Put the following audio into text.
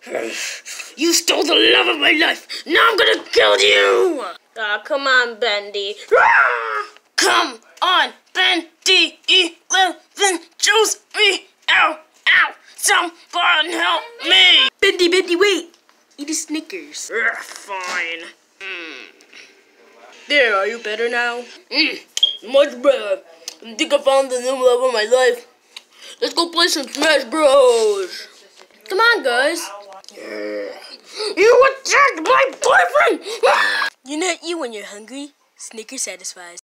You stole the love of my life. Now I'm gonna kill you. Come on, Bendy. Come on, Bendy. 11, choose me. Ow, ow. Someone help me. Bendy, wait. Eat a Snickers. Fine. There, are you better now? Much better. I think I found the new love of my life. Let's go play some Smash Bros. Come on, guys. You attacked my boyfriend! You know you when you're hungry. Snickers Satisfies.